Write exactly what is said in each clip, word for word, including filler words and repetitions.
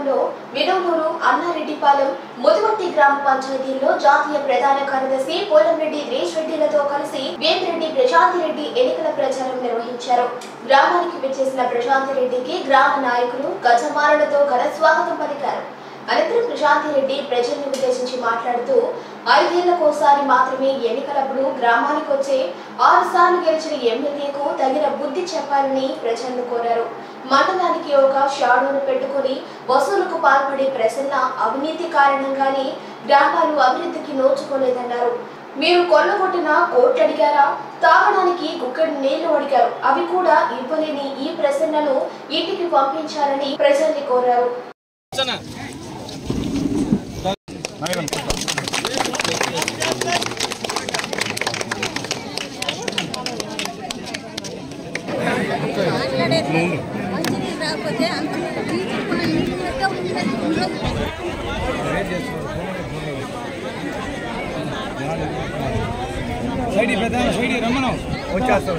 మండలంలో విడవలూరు, అన్నారెడ్డిపాలెం, ముదివర్తి గ్రామ పంచాయతీల్లో జాతీయ ప్రధాన కార్యదర్శి పోలంరెడ్డి దినేష్ రెడ్డిలతో కలిసి వేమిరెడ్డి ప్రశాంతిరెడ్డి ఎన్నికల ప్రచారం నిర్వహించారు. గ్రామానికి విచ్చేసిన ప్రశాంతిరెడ్డికి గ్రామ నాయకులు గజమాలలతో ఘన స్వాగతం పలికారు. అనంతరం ప్రశాంతిరెడ్డి ప్రజలను ఉద్దేశించి మాట్లాడుతూ ఐదేళ్లకోసారి మాత్రమే ఎన్నికలప్పుడు గ్రామానికి వచ్చే ఆరు సార్లు గెలిచిన ఎమ్మెల్యేకు తగిన బుద్ధి చెప్పాలని ప్రజలను కోరారు. మండలానికి ఒక షాడోను పెట్టుకుని వసూలుకు పాల్పడే ప్రసన్న అవినీతి కారణంగానే గ్రామాలు అభివృద్ధికి నోచుకోలేదన్నారు. మీరు కొల్లగొట్టిన కోట్లు అడిగారా, తాగడానికి గుక్కడి నీళ్లు అడిగారు, అవి కూడా ఇవ్వలేని ఈ ప్రసన్నను ఇంటికి పంపించాలని ప్రజల్ని కోరారు. సైడి పెద్ద సైడి రమ్మను వచ్చేస్తాడు.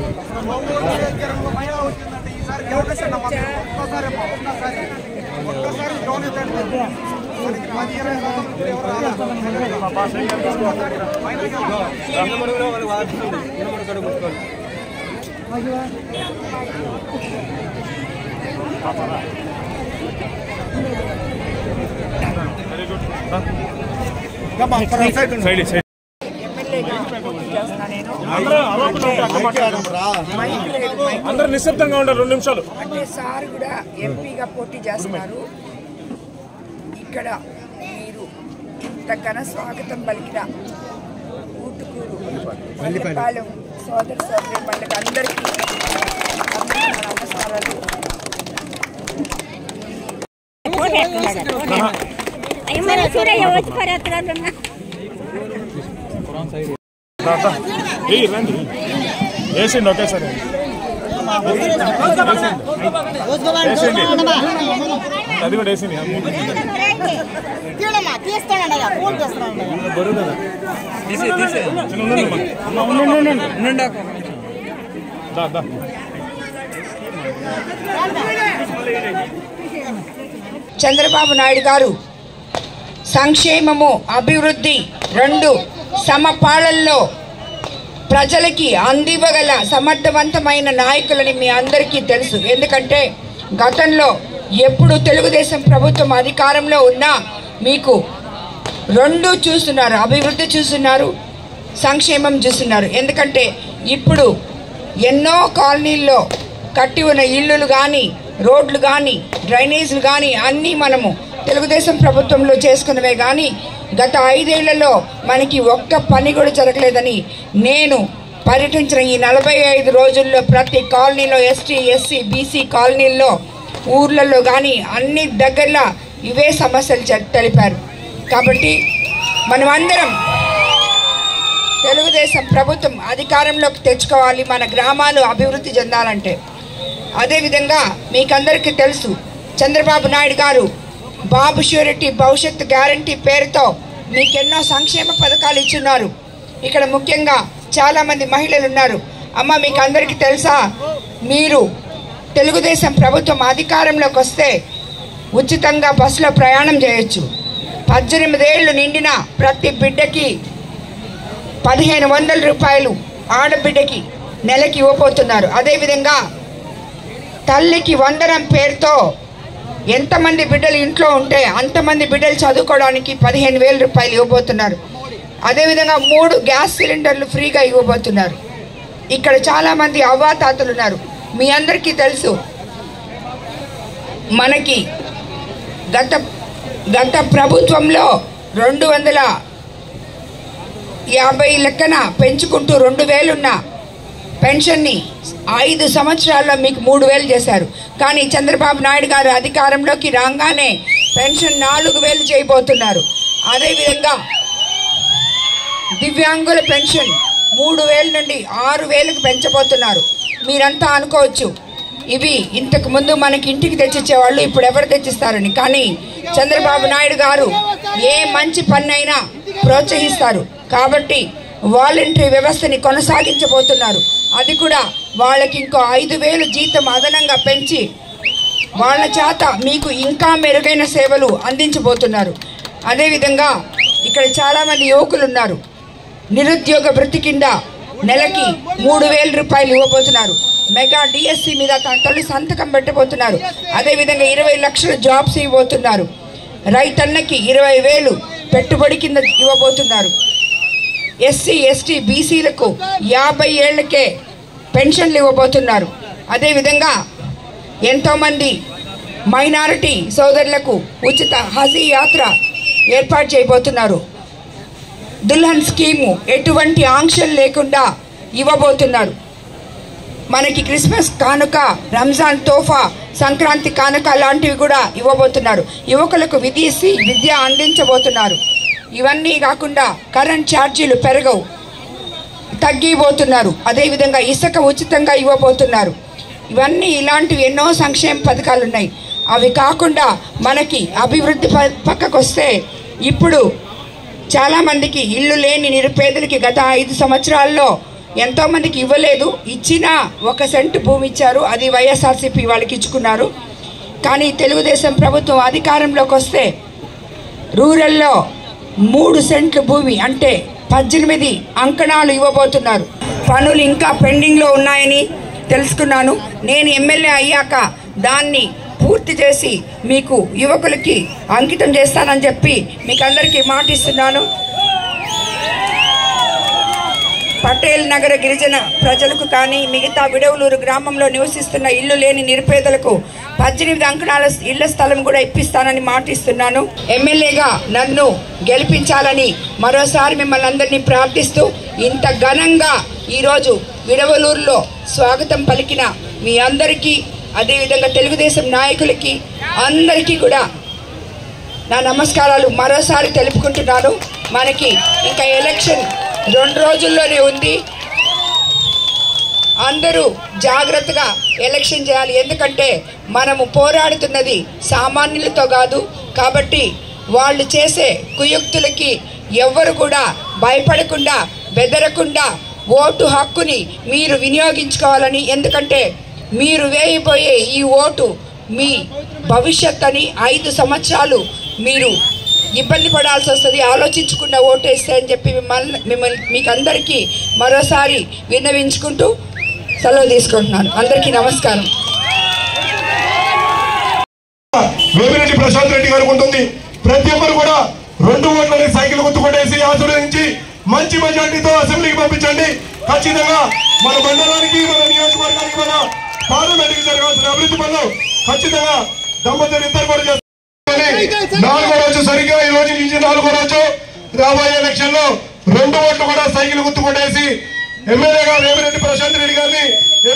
అందరూ నిశ్శబ్దంగా ఉండాలి. రెండు నిమిషాలు అంటే సార్ కూడా ఎంపీగా పోటీ చేస్తున్నారు. ఇక్కడ మీరు ఇంత ఘన స్వాగతం పలికిన ఊటుకూరు పల్లెపాలెం సోదర సోదరి వాళ్ళకి అందరికీ నమస్కారాలు. వేసిండి ఒకేసారి అది కూడా వేసింది బరువు కదా. చంద్రబాబు నాయుడు గారు సంక్షేమము అభివృద్ధి రెండు సమపాళల్లో ప్రజలకి అందివ్వగల సమర్థవంతమైన నాయకులని మీ అందరికీ తెలుసు. ఎందుకంటే గతంలో ఎప్పుడు తెలుగుదేశం ప్రభుత్వం అధికారంలో ఉన్నా మీకు రెండు చూస్తున్నారు, అభివృద్ధి చూస్తున్నారు, సంక్షేమం చూస్తున్నారు. ఎందుకంటే ఇప్పుడు ఎన్నో కాలనీల్లో కట్టి ఉన్న ఇళ్ళు కానీ, రోడ్లు కానీ, డ్రైనేజీలు కానీ అన్నీ మనము తెలుగుదేశం ప్రభుత్వంలో చేసుకున్నవే కానీ గత ఐదేళ్లలో మనకి ఒక్క పని కూడా జరగలేదని నేను పర్యటించిన ఈ నలభై ఐదు రోజుల్లో ప్రతి కాలనీలో ఎస్టీ ఎస్సీ బీసీ కాలనీల్లో ఊర్లలో కానీ అన్ని దగ్గరలో ఇవే సమస్యలు తెలిపారు. కాబట్టి మనమందరం తెలుగుదేశం ప్రభుత్వం అధికారంలోకి తెచ్చుకోవాలి, మన గ్రామాలు అభివృద్ధి చెందాలంటే. అదేవిధంగా మీకందరికీ తెలుసు చంద్రబాబు నాయుడు గారు బాబు ష్యూరిటీ భవిష్యత్ గ్యారంటీ పేరుతో మీకెన్నో సంక్షేమ పథకాలు ఇచ్చున్నారు. ఇక్కడ ముఖ్యంగా చాలామంది మహిళలు ఉన్నారు. అమ్మ మీకు అందరికీ తెలుసా, మీరు తెలుగుదేశం ప్రభుత్వం అధికారంలోకి వస్తే ఉచితంగా బస్సులో ప్రయాణం చేయొచ్చు. పద్దెనిమిదేళ్ళు నిండిన ప్రతి బిడ్డకి పదిహేను వందల రూపాయలు ఆడబిడ్డకి నెలకి ఇవ్వబోతున్నారు. అదేవిధంగా తల్లికి వందనం పేరుతో ఎంతమంది బిడ్డలు ఇంట్లో ఉంటే అంతమంది బిడ్డలు చదువుకోవడానికి పదిహేను వేల రూపాయలు ఇవ్వబోతున్నారు. అదేవిధంగా మూడు గ్యాస్ సిలిండర్లు ఫ్రీగా ఇవ్వబోతున్నారు. ఇక్కడ చాలామంది అవ్వాతాతలు ఉన్నారు. మీ అందరికీ తెలుసు మనకి గత గత ప్రభుత్వంలో రెండు వందల యాభై లెక్కన పెంచుకుంటూ రెండు వేలున్న పెన్షన్ని ఐదు సంవత్సరాల్లో మీకు మూడు వేలు చేశారు. కానీ చంద్రబాబు నాయుడు గారు అధికారంలోకి రాగానే పెన్షన్ నాలుగు వేలు చేయబోతున్నారు. అదేవిధంగా దివ్యాంగుల పెన్షన్ మూడు వేల నుండి ఆరు వేలకు పెంచబోతున్నారు. మీరంతా అనుకోవచ్చు ఇవి ఇంతకు ముందు మనకి ఇంటికి తెచ్చిచ్చేవాళ్ళు, ఇప్పుడు ఎవరు తెచ్చిస్తారని. కానీ చంద్రబాబు నాయుడు గారు ఏ మంచి పన్నైనా ప్రోత్సహిస్తారు. కాబట్టి వాలంటరీ వ్యవస్థని కొనసాగించబోతున్నారు. అది కూడా వాళ్ళకి ఇంకో ఐదు వేలు జీతం అదనంగా పెంచి వాళ్ళ చేత మీకు ఇంకా మెరుగైన సేవలు అందించబోతున్నారు. అదేవిధంగా ఇక్కడ చాలామంది యువకులు ఉన్నారు. నిరుద్యోగ భృతి కింద నెలకి మూడు వేల రూపాయలు ఇవ్వబోతున్నారు. మెగా డిఎస్సి మీద తన తొలి సంతకం పెట్టబోతున్నారు. అదేవిధంగా ఇరవై లక్షల జాబ్స్ ఇవ్వబోతున్నారు. రైతన్నకి ఇరవై వేలు పెట్టుబడి కింద ఇవ్వబోతున్నారు. ఎస్సీ ఎస్టీ బీసీలకు యాభై ఏళ్లకే పెన్షన్లు ఇవ్వబోతున్నారు. అదేవిధంగా ఎంతోమంది మైనారిటీ సోదరులకు ఉచిత హజ్ యాత్ర ఏర్పాటు చేయబోతున్నారు. దుల్హన్ స్కీము ఎటువంటి ఆంక్షలు లేకుండా ఇవ్వబోతున్నారు. మనకి క్రిస్మస్ కానుక, రంజాన్ తోఫా, సంక్రాంతి కానుక లాంటివి కూడా ఇవ్వబోతున్నారు. యువకులకు విదేశీ విద్య అందించబోతున్నారు. ఇవన్నీ కాకుండా కరెంట్ ఛార్జీలు పెరగవు, తగ్గిపోతున్నారు. అదేవిధంగా ఇసుక ఉచితంగా ఇవ్వబోతున్నారు. ఇవన్నీ ఇలాంటివి ఎన్నో సంక్షేమ పథకాలు ఉన్నాయి. అవి కాకుండా మనకి అభివృద్ధి పక్కకు వస్తే ఇప్పుడు చాలామందికి ఇల్లు లేని నిరుపేదలకి గత ఐదు సంవత్సరాల్లో ఎంతోమందికి ఇవ్వలేదు. ఇచ్చినా ఒక సెంటు భూమి ఇచ్చారు, అది వైఎస్ఆర్సీపీ వాళ్ళకి ఇచ్చుకున్నారు. కానీ తెలుగుదేశం ప్రభుత్వం అధికారంలోకి వస్తే రూరల్లో మూడు సెంట్లు భూమి అంటే పద్దెనిమిది అంకణాలు ఇవ్వబోతున్నారు. పనులు ఇంకా పెండింగ్లో ఉన్నాయని తెలుసుకున్నాను. నేను ఎమ్మెల్యే అయ్యాక దాన్ని పూర్తి చేసి మీకు యువకులకి అంకితం చేస్తానని చెప్పి మీకు అందరికీ మాటిస్తున్నాను. పటేల్ నగర గిరిజన ప్రజలకు కానీ మిగతా విడవలూరు గ్రామంలో నివసిస్తున్న ఇల్లు లేని నిరుపేదలకు పద్దెనిమిది అంకణాల ఇళ్ల స్థలం కూడా ఇప్పిస్తానని మాటిస్తున్నాను. ఎమ్మెల్యేగా నన్ను గెలిపించాలని మరోసారి మిమ్మల్ని అందరినీ ప్రార్థిస్తూ ఇంత ఘనంగా ఈరోజు విడవలూరులో స్వాగతం పలికిన మీ అందరికీ, అదేవిధంగా తెలుగుదేశం నాయకులకి అందరికీ కూడా నా నమస్కారాలు మరోసారి తెలుపుకుంటున్నాను. మనకి ఇంకా ఎలక్షన్ రెండు రోజుల్లోనే ఉంది. అందరూ జాగ్రత్తగా ఎలక్షన్ చేయాలి. ఎందుకంటే మనము పోరాడుతున్నది సామాన్యులతో కాదు. కాబట్టి వాళ్ళు చేసే కుయుక్తులకి ఎవ్వరు కూడా భయపడకుండా, బెదరకుండా ఓటు హక్కుని మీరు వినియోగించుకోవాలని. ఎందుకంటే మీరు వేయబోయే ఈ ఓటు మీ భవిష్యత్ అని. ఐదు సంవత్సరాలు మీరు ఇబ్బంది పడాల్సి వస్తుంది, ఆలోచించుకున్న ఓటు వేస్తే అని చెప్పి మిమ్మల్ని మిమ్మల్ని మీకు అందరికీ మరోసారి విన్నవించుకుంటూ సెలవు తీసుకుంటున్నాను. అందరికీ నమస్కారం. వేమిరెడ్డి ప్రశాంత్ రెడ్డి గారికి ఉంటుంది. ప్రతి ఒక్కరు కూడా రెండు ఓట్లని సైకిల్ గుర్తుపట్టేసి ఆశీర్వదించి మంచి మెజార్టీతో అసెంబ్లీకి పంపించండి. ఖచ్చితంగా మన మండలానికి, మన నియోజకవర్గానికి, మన పార్లమెంట్కి జరగాల్సిన అభివృద్ధి పనులు ఖచ్చితంగా దంపతులు ఇద్దరు కూడా చేస్తారు. నాలుగో రోజు సరిగ్గా ఈ రోజు నుంచి నాలుగో రోజు రాబోయే ఎలక్షన్ లో రెండు ఓట్లు కూడా సైకిల్ గుర్తుపట్టేసి ఎమ్మెల్యేగా వేమిరెడ్డి ప్రశాంత్ రెడ్డి గారిని